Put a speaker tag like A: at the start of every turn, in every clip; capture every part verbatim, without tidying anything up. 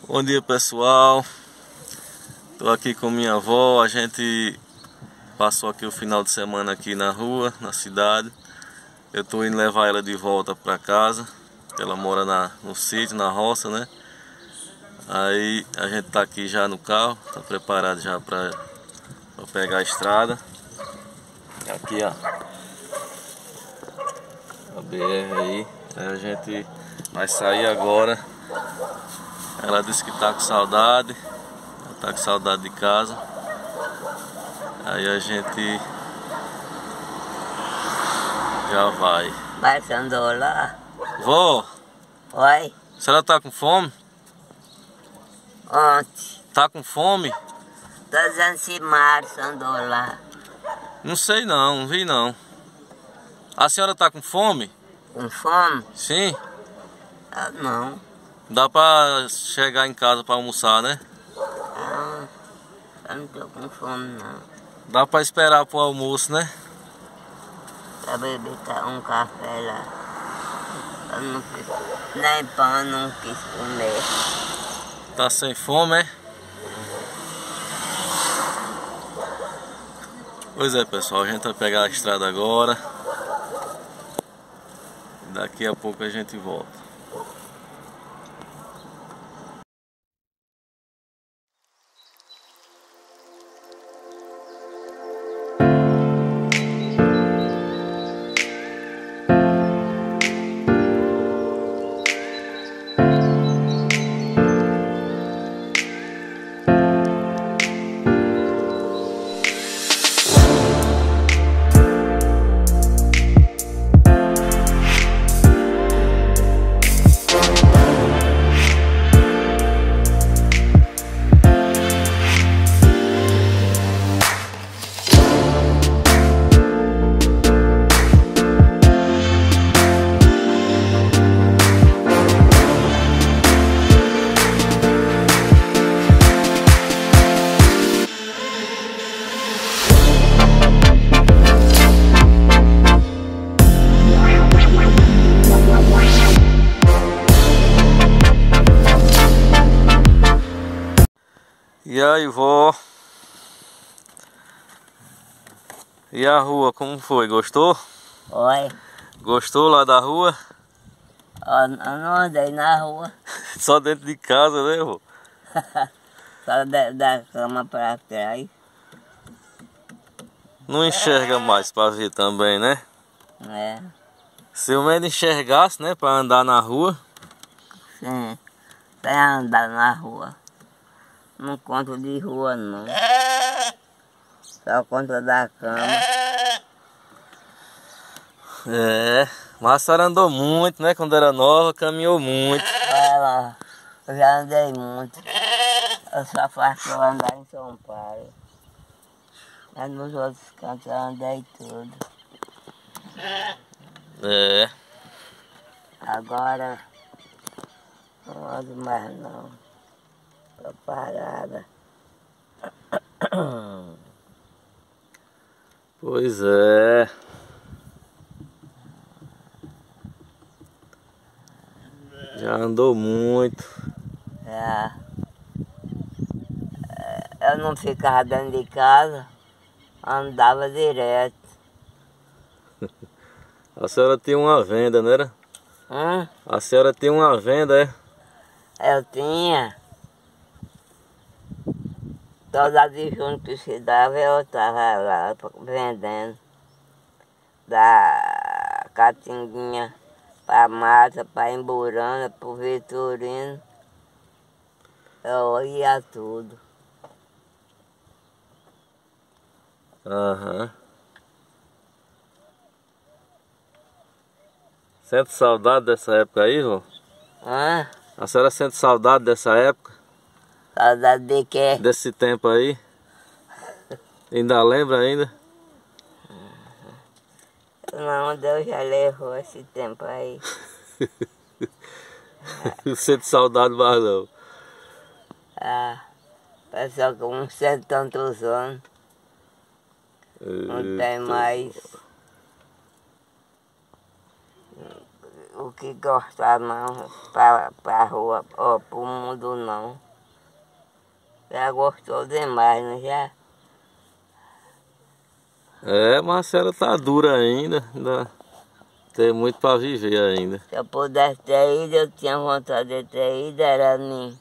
A: Bom dia, pessoal. Tô aqui com minha avó. A gente passou aqui o final de semana aqui na rua, na cidade. Eu tô indo levar ela de volta pra casa. Ela mora na, no sítio, na roça, né? Aí a gente tá aqui já no carro, tá preparado já pra, pra pegar a estrada. Aqui, ó, a B R aí. Aí a gente vai sair agora. Ela disse que tá com saudade, ela tá com saudade de casa. Aí a gente já vai.
B: Vai, você andou lá?
A: Vó,
B: Oi?
A: a senhora tá com fome?
B: Ontem.
A: Tá com fome?
B: Tô dizendo se Márcio andou lá.
A: Não sei não, não vi não. A senhora tá com fome?
B: Com fome?
A: Sim?
B: Ah, não.
A: Dá pra chegar em casa pra almoçar, né?
B: Não, eu não tô com fome, não.
A: Dá pra esperar pro almoço, né?
B: Pra beber um café lá. Eu não fiz, nem pão eu não quis comer.
A: Tá sem fome, é? Pois é, pessoal, a gente vai pegar a estrada agora. Daqui a pouco a gente volta. E aí, vó? E a rua, como foi? Gostou?
B: Oi?
A: Gostou lá da rua?
B: Eu não andei na rua.
A: Só dentro de casa, né, vó?
B: Só da, da cama pra trás.
A: Não enxerga mais pra ver também, né?
B: É.
A: Se o menos enxergasse, né, pra andar na rua.
B: Sim. Sem andar na rua. Não conto de rua, não. Só conto da cama.
A: É, mas a senhora andou muito, né? Quando era nova, caminhou muito.
B: Olha lá, eu já andei muito. Eu só faço eu andar em São Paulo. Mas nos outros cantos eu andei tudo.
A: É.
B: Agora, não ando mais não. Tô parada.
A: Pois é. Já andou muito.
B: É. Eu não ficava dentro de casa, andava direto.
A: A senhora tinha uma venda, não era?
B: Hum?
A: A senhora tinha uma venda, é?
B: Eu tinha. Toda de junto que se dava, eu estava lá vendendo. Da Catinguinha para Mata, para Emburana, para Vitorino. Eu ia tudo.
A: Aham. Sente saudade dessa época aí, vô?
B: Hã?
A: A senhora sente saudade dessa época?
B: Saudade de quê?
A: Desse tempo aí? Ainda lembra ainda?
B: Não, Deus já levou esse tempo aí.
A: Não sente saudade mais não.
B: Ah, pessoal com uns cento e tantos anos. Não tem mais. o que gostar não, pra, pra rua, ó, pro mundo não. Já gostou demais, não já?
A: É, mas a senhora tá dura ainda, ainda tem muito pra viver ainda.
B: Se eu pudesse ter ido, eu tinha vontade de ter ido, era em,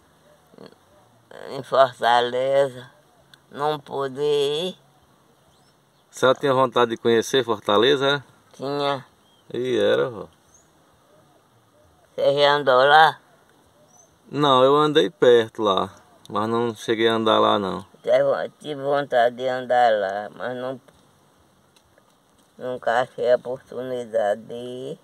B: em Fortaleza. Não pude ir.
A: A senhora tinha vontade de conhecer Fortaleza, é?
B: Tinha.
A: E era, vó.
B: Você já andou lá?
A: Não, eu andei perto lá, mas não cheguei a andar lá não.
B: Tive vontade de andar lá, mas não, nunca achei a oportunidade de ir.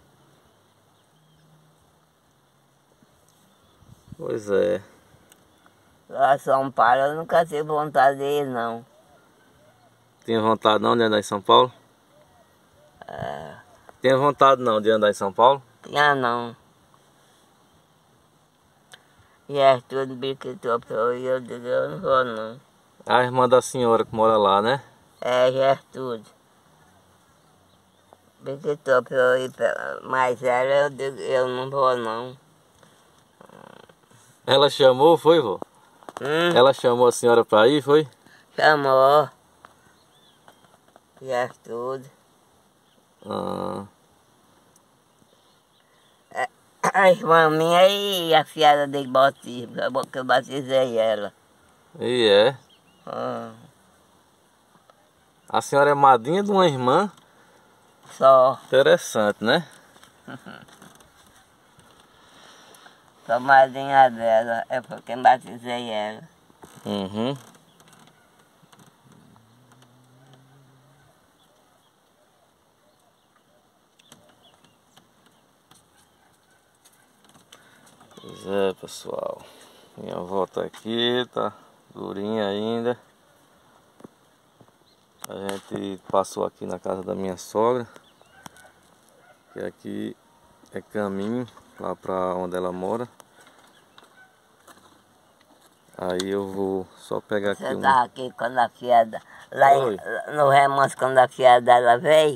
A: Pois é.
B: Lá em São Paulo eu nunca tive vontade de ir, não.
A: Tinha vontade não de andar em São Paulo?
B: É,
A: Tinha vontade não de andar em São Paulo?
B: tinha não. E é tudo biquitou pra eu ir, eu digo, eu não vou não.
A: A irmã da senhora que mora lá, né?
B: É, Gertrude. Biquitou pra eu ir, pra- mas ela eu digo, eu não vou não.
A: Ela chamou, foi, vô?
B: Hum?
A: Ela chamou a senhora pra ir, foi?
B: Chamou. Gertrude.
A: Ah,
B: A irmã minha e a fiada de batismo, que eu batizei ela.
A: e é.
B: Ah,
A: A senhora é madrinha de uma irmã?
B: só,
A: Interessante, né?
B: sou madrinha dela, é porque batizei ela.
A: Uhum. Pois é, pessoal. Minha avó tá aqui, tá durinha ainda. A gente passou aqui na casa da minha sogra. Que aqui é caminho lá pra onde ela mora. Aí eu vou só pegar aqui
B: Você
A: um...
B: estava aqui quando a fiada, lá
A: Oi.
B: em, no Remanso, quando a fiada dela veio?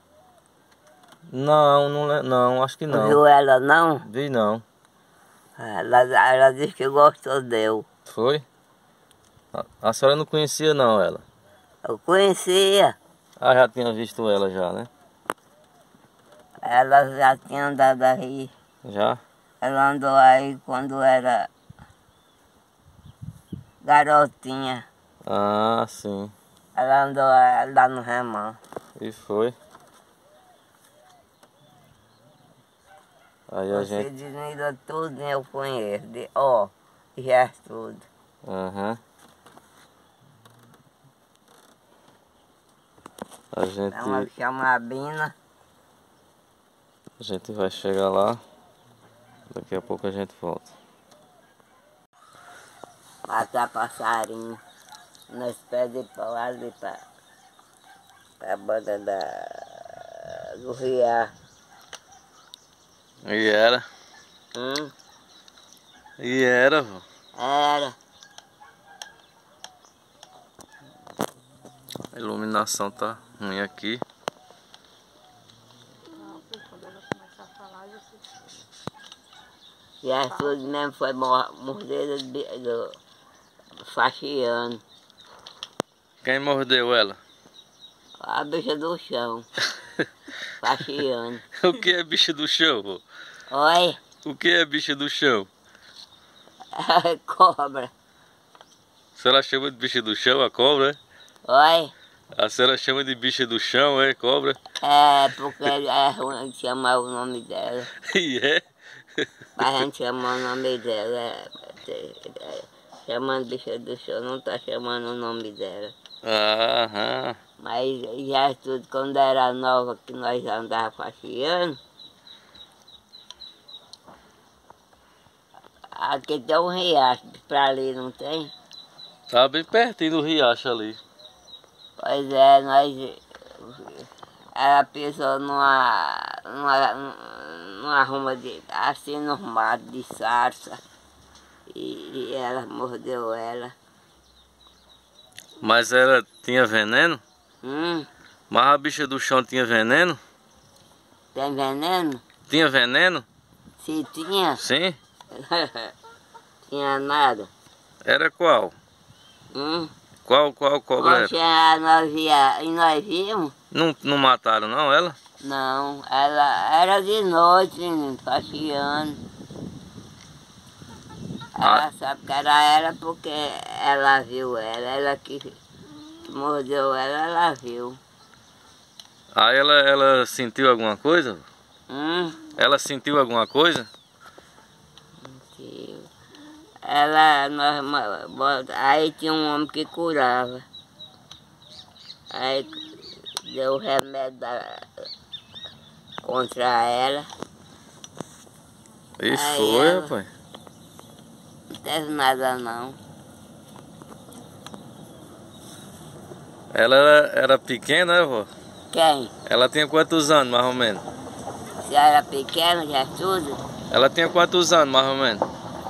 A: Não, não, le- não, acho que não.
B: Viu ela não?
A: Vi não.
B: Ela, ela disse que gostou deu.
A: Foi? A, a senhora não conhecia não ela?
B: Eu conhecia,
A: Ah, já tinha visto ela já, né?
B: ela já tinha andado aí.
A: Já?
B: Ela andou aí quando era garotinha.
A: Ah, sim.
B: Ela andou eh, lá no Remanso.
A: E foi. Aí a
B: Você
A: gente...
B: desnida tudo, eu conheço. De, ó, Gertrude.
A: Aham. A gente...
B: É uma que chama a Bina.
A: A gente vai chegar lá. Daqui a pouco a gente volta.
B: Matar passarinho. Nós pés de pau ali pra, pra banda da, do riacho.
A: E era.
B: Hum?
A: E era, vô.
B: Era.
A: A iluminação tá ruim aqui.
B: Gertrude mesmo foi mor- mordida de, do faxiano.
A: Quem mordeu ela?
B: A bicha do chão. Faxiano.
A: O que é bicho do chão, vô?
B: Oi,
A: O que é bicho do chão?
B: cobra.
A: A senhora chama de bicho do chão a cobra, é?
B: Oi.
A: A senhora chama de bicho do chão, é? Cobra?
B: É, porque é ruim de chamar o nome dela.
A: E é?
B: Mas a gente chama o nome dela. É, é, é, chamando bicha do chão, não tá chamando o nome dela.
A: Aham.
B: Mas já tudo, quando era nova, que nós andávamos faxiando, aqui tem um riacho, pra ali não tem?
A: Tá bem pertinho do riacho ali.
B: Pois é, nós... Ela pisou numa, numa, numa ruma de, assim no mato de sarça. E, e ela mordeu ela.
A: Mas ela tinha veneno?
B: Hum,
A: Mas a bicha do chão tinha veneno?
B: tem veneno?
A: Tinha veneno?
B: Se tinha,
A: Sim?
B: tinha nada.
A: Era qual?
B: Hum?
A: Qual, qual cobra
B: Oxe,
A: era?
B: nós via, e nós vimos?
A: Não, não mataram não ela?
B: Não, ela era de noite, passeando. Ela
A: Ah.
B: sabe que era ela porque ela viu ela, ela que mordeu ela, ela viu.
A: Aí ela, ela sentiu alguma coisa?
B: Hum?
A: Ela sentiu alguma coisa?
B: Sentiu. Ela, nós, ma- bota- aí tinha um homem que curava. Aí deu remédio da, contra ela.
A: E
B: Aí
A: foi,
B: ela-
A: rapaz.
B: Não teve nada não.
A: Ela era, era pequena, né, vó?
B: Quem?
A: Ela tinha quantos anos, mais ou menos?
B: Se era pequena, já tudo?
A: Ela tinha quantos anos, mais ou menos?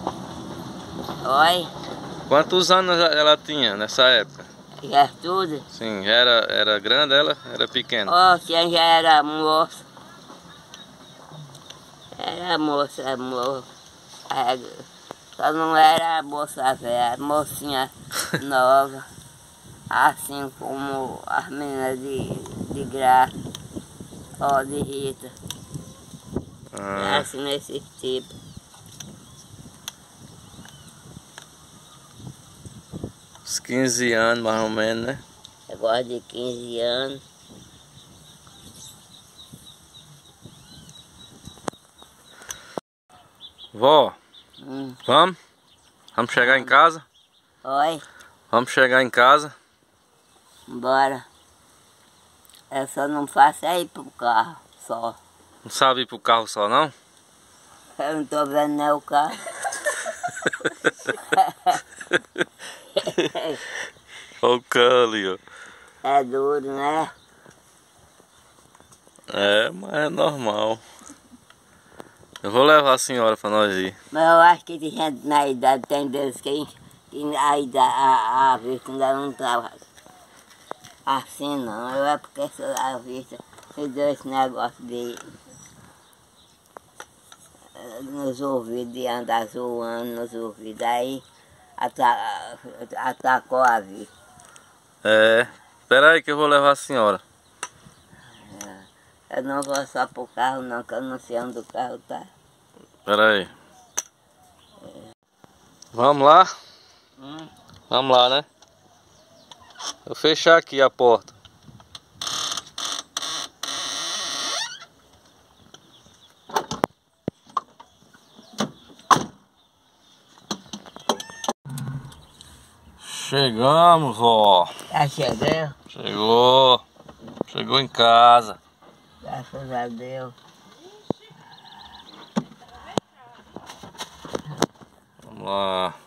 B: Oi?
A: Quantos anos ela tinha nessa época?
B: Já tudo?
A: Sim, era, era grande ela? Era pequena?
B: Oh, você já era moça. Era moça, moça. É, só não era moça velha, mocinha nova. Assim como as meninas de, de graça. Ó, de Rita.
A: Ah.
B: Assim nesse tipo.
A: Uns quinze anos, mais ou menos, né?
B: Agora de quinze anos.
A: Vó,
B: Hum.
A: vamos? Vamos chegar em casa?
B: Oi,
A: Vamos chegar em casa?
B: bora. Eu só não faço é ir pro carro, só.
A: Não sabe ir pro carro só, não?
B: Eu não tô vendo nem o carro.
A: Olha o carro ali, ó.
B: É duro, né?
A: É, mas é normal. Eu vou levar a senhora pra nós ir.
B: Mas eu acho que tem gente na idade, tem deles que, que a, idade, a, a vista ainda não estava assim não. Eu é porque a vista me deu esse negócio de nos ouvidos, de andar zoando nos ouvidos. Aí ata, atacou a vista.
A: É, espera aí que eu vou levar a senhora.
B: Eu não vou só pro carro não, que eu não sei onde o carro tá.
A: Espera aí. Vamos lá?
B: Hum?
A: Vamos lá, né? Vou fechar aqui a porta. Chegamos, ó.
B: Já chegou?
A: Chegou. Chegou em casa.
B: Graças a Deus.
A: Vamos lá.